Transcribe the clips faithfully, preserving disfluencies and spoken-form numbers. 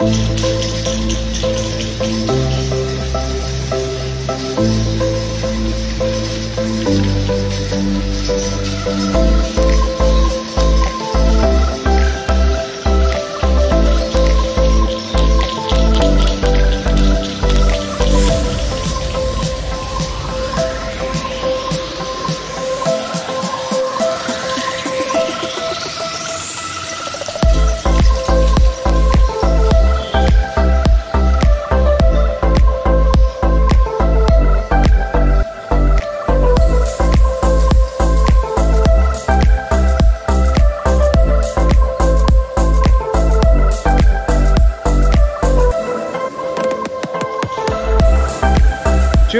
two,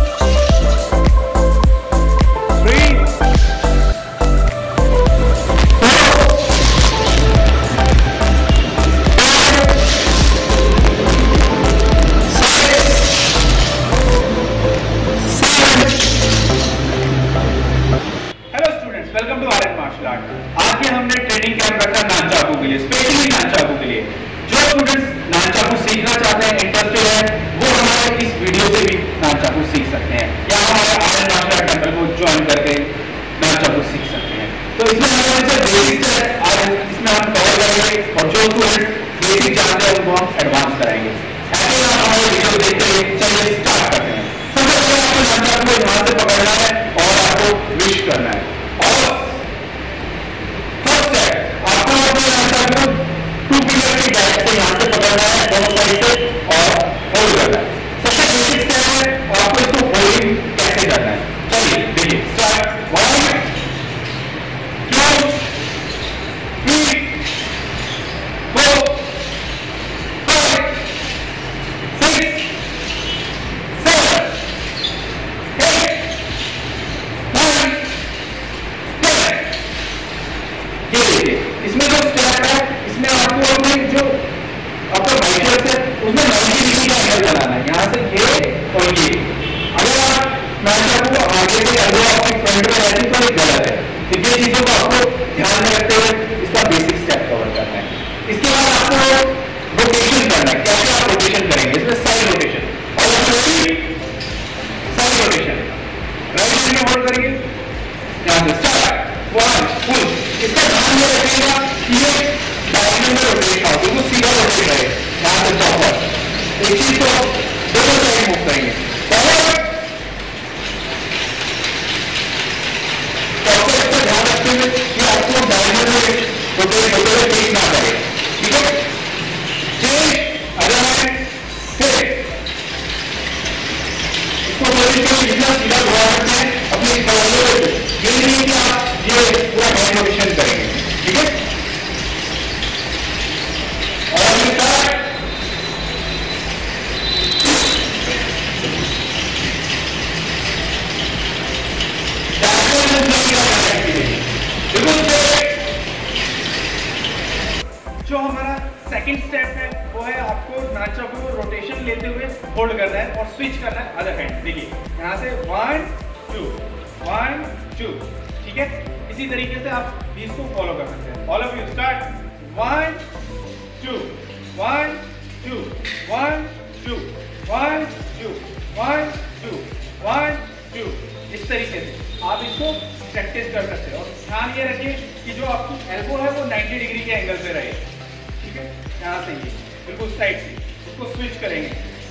three, hello students, welcome to Aryan martial art. आज के हमने ट्रेनिंग कैंप रखा नानचाकू के लिए, स्पेशली नानचाकू के लिए। जो स्टूडेंट्स नानचाकू सीखना चाहते हैं, इंटरेस्टेड है, वो हमारे इस वीडियो से भी नानचाकू सीख सकते हैं या हमारे आर्यन मार्शल आर्ट टेंपल को ज्वाइन करके नानचाकू सीख सकते हैं। तो इसमें हमारे जो बेसिक्स है आज इसमें हम कवर करेंगे और जो स्टूडेंट बेसिक जानते हैं उनको हम एडवांस कराएंगे। ऐसे ही हमारे वीडियो देखते हुए चलिए स्टार्ट करते हैं। सबसे पहले आपको नानचाकू को यहाँ से पकड़ना है और आपको विश करना है। और फर्स्ट है आपको अपने नानचाकू टू फिंगर की गैप से यहाँ से पकड़ना है, दोनों साइड से, और होल्ड करना है। सबसे बेसिक स्टेप है आपको इसको होल्डिंग कैसे करना है। चलिए देखिए, start. One, two, three, four, five, six, seven, eight, nine, ten. ये देखिए, इसमें जो स्टेप है इसमें आपको अपने जो आपका बाइसेप्स है उसमें नाइंटी डिग्री का एंगल बनाना है, यहाँ से ये और ये। अगर आप नानचाकू को आगे से एल्बो आपकी फ्रंट में रहती तो ये गलत है। तो ये चीजों को आपको ध्यान में रखते हुए इसका बेसिक स्टेप कवर करना है। इसके बाद आपको रोटेशन करना है। कैसे आप रोटेशन करेंगे? इसमें साइड रोटेशन और साइड रोटेशन। राइट हैंड में होल्ड करेंगे, यहाँ से स्टार्ट। One, full. इसका ध्यान में रखिएगा कि ये डायरेक्शन में रोटेट हो, बिल्कुल सीधा रोटेट है। यहाँ से चौपर एक चीज को दोनों साइड मूव करेंगे। फॉरवर्ड चौपर, इसका ध्यान रखते हुए कि आपको डायरेक्शन में रोटेट होते हुए ठीक ना करे। ठीक है, चेंज, अदर हैंड, फिर इसको रोटेट करके जितना सीधा घुमा सकते हैं अपनी कमर से। ये नहीं कि आप ये पूरा हैंड रोटेशन करेंगे। ठीक है, और स्टार्ट। जो हमारा सेकंड स्टेप है वो है आपको नानचाकू को रोटेशन लेते हुए होल्ड करना है और स्विच करना है अदर हैंड। देखिए यहाँ से वन टू, वन टू। ठीक है, इसी तरीके से आप इसको फॉलो कर सकते हैं। All of you start. One two, one two, one two, one two, one two, one two. इस तरीके से आप इसको प्रैक्टिस कर सकते हैं। और ध्यान ये रखिए कि जो आपकी एल्बो है वो नाइंटी डिग्री के एंगल से रहे। ठीक है, यहाँ से ये बिल्कुल साइड से इसको स्विच करेंगे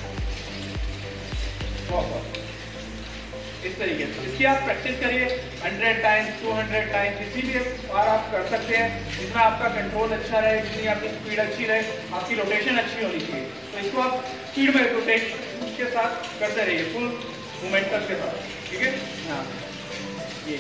इस तरीके से। इसकी आप प्रैक्टिस करिए hundred times, two hundred times, किसी भी बार आप कर सकते हैं जिसमें आपका कंट्रोल अच्छा रहे, जितनी आपकी स्पीड अच्छी रहे, आपकी रोटेशन अच्छी होनी चाहिए। तो इसको आप स्पीड में रोटेशन के साथ करते रहिए, फुल मोमेंटम के साथ। ठीक है, हाँ ये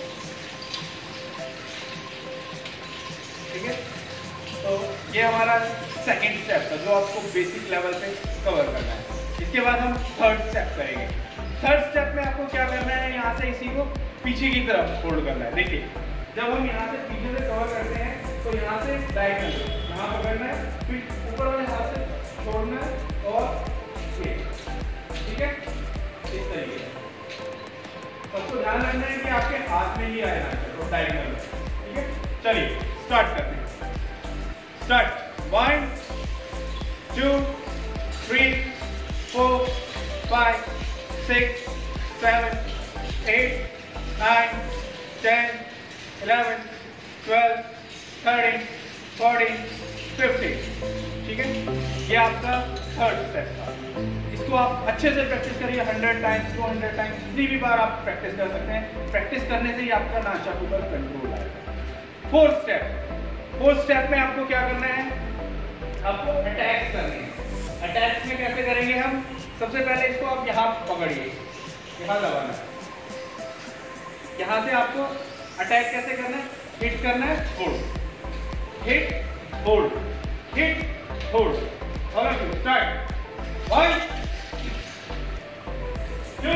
ठीक है। तो ये हमारा सेकंड स्टेप था जो आपको बेसिक लेवल पे कवर करना है। इसके बाद हम थर्ड स्टेप करेंगे। थर्ड स्टेप में आपको क्या करना है, यहाँ से इसी को पीछे की तरफ होल्ड करना है। देखिए जब हम यहाँ से पीछे से कवर करते हैं तो यहाँ से डायगोनल यहाँ पकड़ना है, फिर ऊपर वाले हाथ से छोड़ना है और ये। ठीक है, इस तरीके से सबको ध्यान रखना है कि आपके हाथ में ही आए ना तो डायगोनल में। ठीक है, चलिए स्टार्ट करते हैं। Start. One two, three, four, five, six, seven, eight, nine, ten, eleven, twelve, thirteen, fourteen, fifteen. ठीक है, ये आपका थर्ड स्टेप था। इसको आप अच्छे से प्रैक्टिस करिए, hundred times, two hundred times, जितनी भी बार आप प्रैक्टिस कर सकते हैं। प्रैक्टिस करने से ही आपका नाचाकू पर कंट्रोल आएगा। फोर्थ स्टेप, फोर्थ स्टेप में आपको क्या करना है, आपको अटैक्स करने हैं। अटैक्स में कैसे करेंगे हम, सबसे पहले इसको आप यहाँ पकड़िए, यहाँ दबाना है, यहाँ से आपको अटैक कैसे करना है, हिट करना है, hold, hit hold, hit hold. All of you start, one two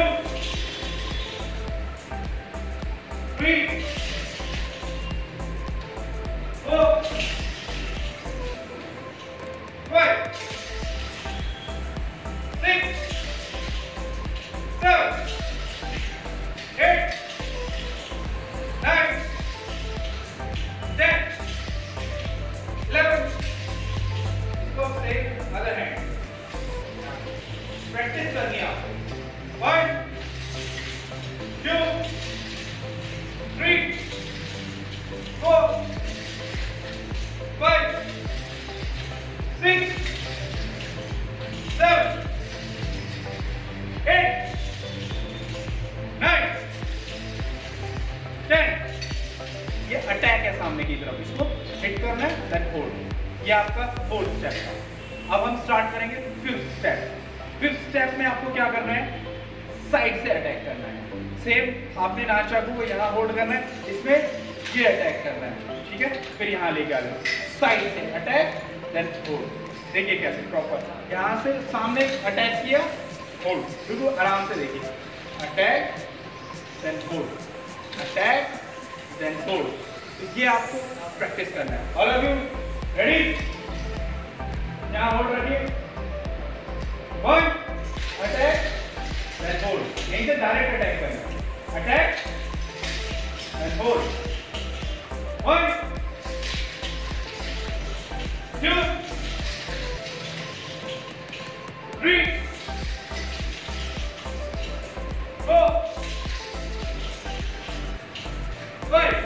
three four five six seven eight nine, ten, eleven. इसको से other hand. Practice करनी है आपको. One, two, three, four, five, six, seven, eight, nine. ये attack है सामने की तरफ, इसको हिट करना है, देन होल्ड। ये आपका फोर्थ स्टेप था। अब हम स्टार्ट करेंगे फिफ्थ स्टेप। फिफ्थ स्टेप में आपको क्या करना है, साइड से अटैक करना है। सेम आपने नाचाकू को यहाँ होल्ड करना है, इसमें ये अटैक करना है, ठीक है। फिर यहाँ लेके आ जाओ, साइड से अटैक, देन होल्ड। देखिए कैसे प्रॉपर, यहाँ से सामने अटैक किया, होल्ड, बिल्कुल आराम से देखिए, attack then hold, attack then hold. तो ये आपको प्रैक्टिस करना है। ऑल ऑफ यू रेडी, यहाँ होल्ड रखिए, वन अटैक देन होल्ड, यहीं से डायरेक्ट अटैक करना है, attack then hold, one two three four five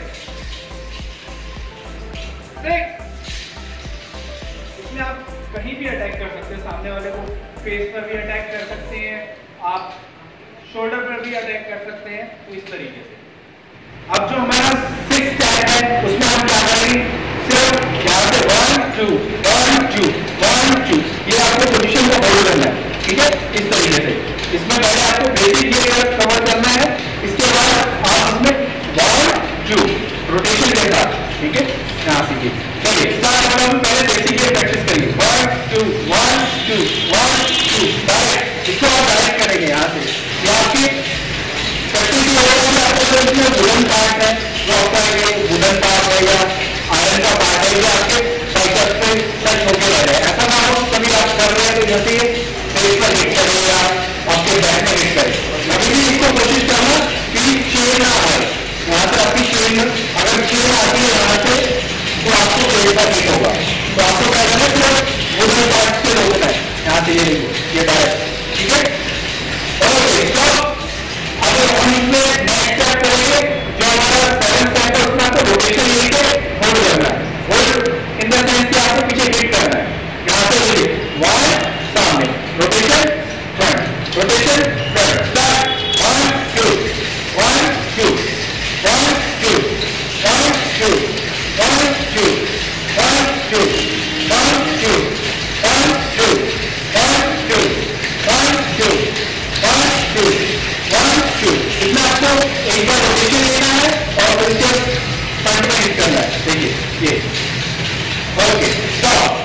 six. इसमें आप कहीं भी अटैक कर सकते हैं, सामने वाले को फेस पर भी अटैक कर सकते हैं, आप शोल्डर पर भी अटैक कर सकते हैं। तो इस तरीके से अब जो हमारा सिक्स स्टेप है उसमें हम क्या करेंगे, सिर्फ यहाँ से one two one two one two, ये आपको पोजीशन को होल्ड करना है, ठीक है, इस तरीके से। इसमें पहले आपको बेसिक ये कवर करना है, इसके बाद आप इसमें वन टू रोटेशन के साथ, ठीक है, यहाँ सीखिए। चलिए स्टार्ट करना, हम पहले बेसिक ये प्रैक्टिस करेंगे, one two one two one two, direct, इसको आप डायरेक्ट करेंगे यहाँ से। ये आपकी प्रैक्टिस की वजह से आपको जो इसमें वुडन पार्ट है, जो आपका ये वुडन पार्ट है या आयरन का पार्ट है, ये आपके साइकिल पे टच होके रह रहे हैं। ऐसा ना हो कभी आप कर रहे हैं तो जैसे फेस पर हिट करें या आपके बैक में हिट करें, कभी भी इसको कोशिश करना कि चेन ना आए, यहाँ पर आपकी चेन, अगर चेन आती है यहाँ से तो आपको फेस पर हिट होगा। तो आपको क्या करना है, सिर्फ वुडन पार्ट से रोकना है, यहाँ से ये ये डायरेक्ट, ठीक है। ओके, तो अब हम इसमें नेक्स्ट स्टेप करेंगे, जो हमारा सेवन स्टेप है उसमें आपको रोटेशन लेके होल्ड करना है। होल्ड इन द सेंस कि आपको पीछे हिट करना है, यहाँ से ये वन सामने, rotation front, rotation front, start, one two one two one two one two one two one two one two one two one two one two one two one two. इसमें आपको एक बार rotation लेना है और फिर से front में hit करना है, देखिए ये। ओके स्टॉप,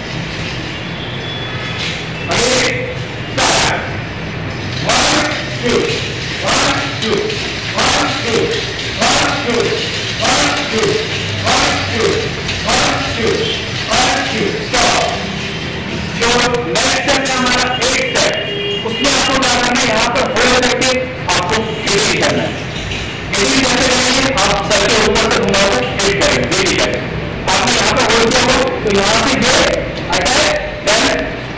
अगले start, one two one two one two one two one two one two one two one two, stop. जो नेक्स्ट स्टेप है हमारा एट स्टेप, उसमें आपको क्या करना है, यहाँ पर होल्ड करके आपको हिट करना है। हिट कैसे करेंगे, आप सर के ऊपर से घुमाकर हिट करेंगे, हिट करेंगे। आपने यहाँ पर होल्ड किया हो तो यहाँ से ये अटैक देन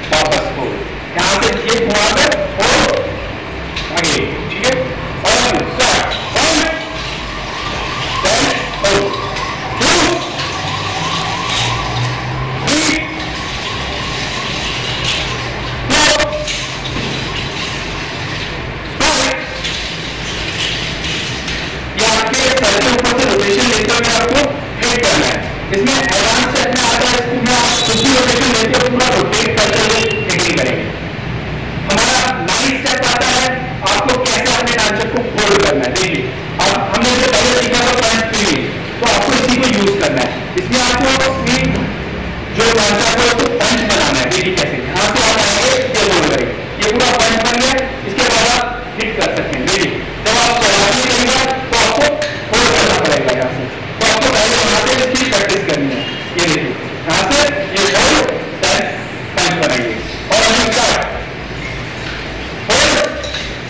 बनाइए। और अभी start, hold,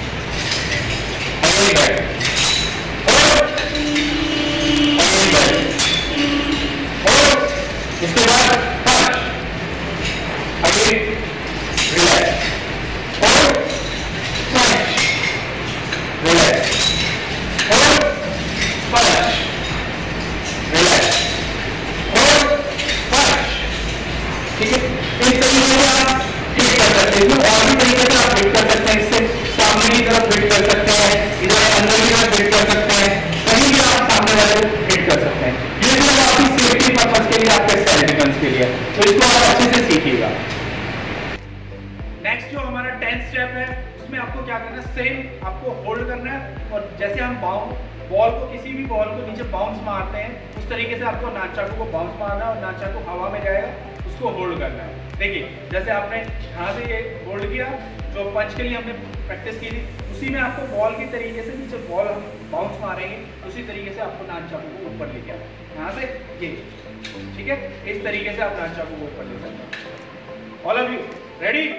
again back, hold, again back, hold, इसके बाद punch, again relax, hold, punch, relax, hold, punch, relax, hold, punch. ठीक है, इस तरीके से आप हिट कर सकते हैं। और भी तरीके से आप हिट कर सकते हैं, इससे सामने की तरफ हिट कर सकते हैं, इधर अंदर की तरफ हिट कर सकते हैं, कहीं भी आप सामने वाले को हिट कर सकते हैं। ये सब आपकी सेफ्टी पर्पस के लिए, आपके सेल्फ डिफेंस के लिए, तो इसको आप अच्छे से सीखिएगा। नेक्स्ट जो हमारा टेंथ स्टेप है, उसमें आपको क्या करना है, सेम आपको होल्ड करना है और जैसे हम बाउंस बॉल को, किसी भी बॉल को नीचे बाउंस मारते हैं, उस तरीके से आपको नानचाकू को बाउंस मारना है और नानचाकू हवा में जाएगा, उसको होल्ड करना है। देखिए जैसे आपने यहाँ से ये होल्ड किया, जो पंच के लिए हमने प्रैक्टिस की थी, उसी में आपको बॉल की तरीके से नीचे बॉल हम बाउंस मारेंगे, उसी तरीके से आपको नानचाकू को ऊपर लेके आना है यहाँ से ये। ठीक है, इस तरीके से आप नानचाकू को ऊपर ले सकते हैं। All of you ready,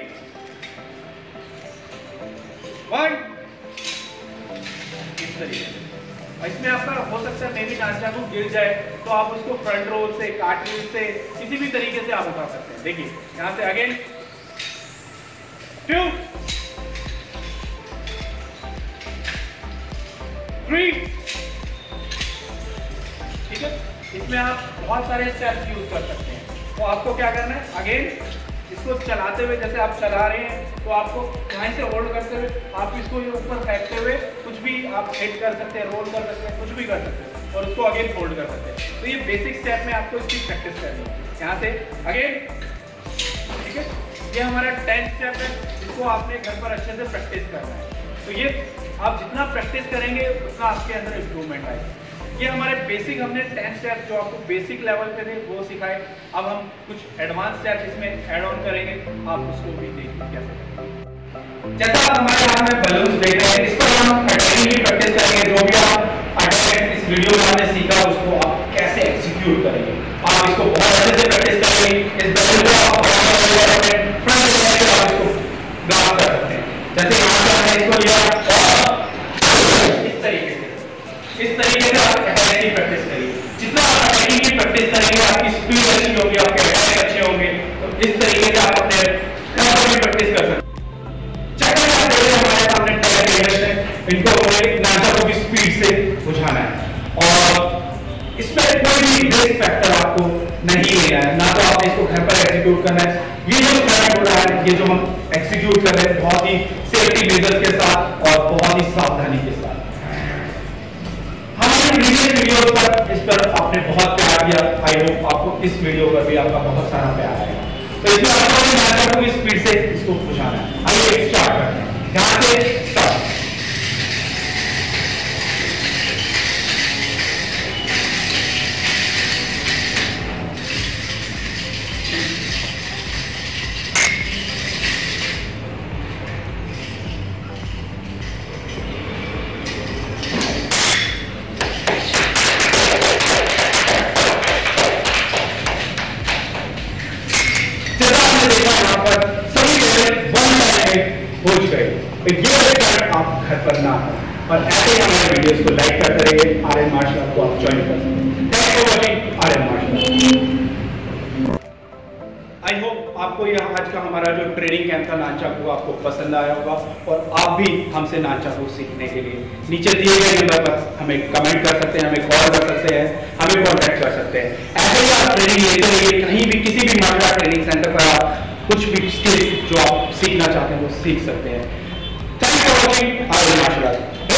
one, इस तरीके से। इसमें आपका हो सकता है मे भी नानचाकू गिर जाए, तो आप उसको फ्रंट रोल से, कार्टरिज से, किसी भी तरीके से आप उठा सकते हैं। देखिए यहां से अगेन टू, थ्री। ठीक है, इसमें आप बहुत सारे स्टेप्स यूज कर सकते हैं। तो आपको क्या करना है, अगेन इसको चलाते हुए, जैसे आप चला रहे हैं तो आपको यहाँ से होल्ड करते हुए आप इसको ये ऊपर फेंकते हुए कुछ भी आप हिट कर सकते हैं, रोल कर सकते हैं, कुछ भी कर सकते हैं और उसको अगेन होल्ड कर सकते हैं। तो ये बेसिक स्टेप में आपको इसकी प्रैक्टिस करनी है। यहाँ से अगेन, ठीक है, ये हमारा टेंथ स्टेप है, इसको आपने घर पर अच्छे से प्रैक्टिस करना है। तो ये आप जितना प्रैक्टिस करेंगे उतना आपके अंदर इम्प्रूवमेंट आएगा। ये हमारे बेसिक, हमने टेन स्टेप जो आपको बेसिक लेवल पे थे वो सिखाए। अब हम कुछ एडवांस स्टेप इसमें ऐड ऑन करेंगे, आप उसको भी देखिए कैसे। जैसा आप हमारे यहाँ में बलून्स देख रहे हैं, इस पर हम अटैकिंग की प्रैक्टिस करेंगे। जो भी आप अटैक इस वीडियो में आपने सीखा उसको आप कैसे एग्जीक्यूट करेंगे, आप इसको बहुत अच्छे से प्रैक्टिस करेंगे। इस बलून को आप फ्रंट से आप इसको ब्लॉक कर सकते हैं। जैसे यहाँ से हमने इसको लिया और इस तरीके से, इस तरीके से आप अटैकिंग की प्रैक्टिस करिए। जितना आप अटैकिंग की प्रैक्टिस करेंगे आपकी स्पीड अच्छी होगी, आपके अटैक अच्छे होंगे। तो इस तरीके से आप अपने घर पर भी प्रैक्टिस कर सकते हैं। चक्कर आप देख रहे हैं हमारे सामने टायर प्लेयर्स हैं, इनको हमें नानचाकू की स्पीड से बुझाना है और इसमें कोई भी रिस्क फैक्टर आपको नहीं लेना है, ना तो आपने इसको घर पर एग्जीक्यूट करना है। ये जो प्लान हो रहा है, ये जो हम एग्जीक्यूट कर रहे हैं बहुत ही सेफ्टी मेजर्स के साथ और बहुत ही सावधानी के साथ। हमारे प्रीवियस वीडियो पर इस पर आपने बहुत प्यार दिया, आई होप आपको इस वीडियो पर भी आपका बहुत सारा प्यार आएगा। तो इसमें आपको नानचाकू की स्पीड से इसको बुझाना है। आइए स्टार्ट करते हैं, यहाँ से स्टार्ट। आप घर पर ना हो और ऐसे ही हमारे वीडियोस को लाइक करते रहिए। आर्यन मार्शल आर्ट को आप ज्वाइन कर सकते हैं। Thanks for watching Aryan martial art. I hope आपको यह आज का हमारा जो ट्रेनिंग कैंप था नानचाकू आपको पसंद आया होगा और आप भी हमसे नानचाकू सीखने के लिए नीचे दिए गए नंबर पर हमें कमेंट कर सकते हैं, हमें कॉल कर सकते हैं, हमें कॉन्टैक्ट कर सकते हैं। ऐसे ही आप ट्रेनिंग लेते रहिए, कहीं भी किसी भी मार्शल आर्ट ट्रेनिंग सेंटर पर आप कुछ भी स्किल जो आप सीखना चाहते हैं वो सीख सकते हैं। Thanks for watching Aryan Martial Arts.